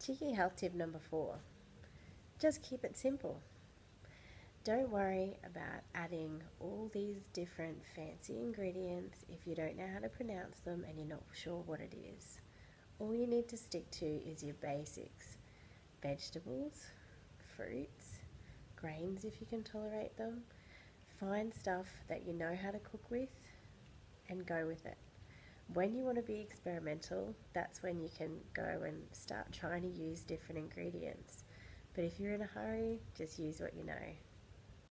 Cheeky health tip number 4. Just keep it simple. Don't worry about adding all these different fancy ingredients if you don't know how to pronounce them and you're not sure what it is. All you need to stick to is your basics: vegetables, fruits, grains if you can tolerate them. Find stuff that you know how to cook with and go with it. When you want to be experimental, that's when you can go and start trying to use different ingredients. But if you're in a hurry, just use what you know.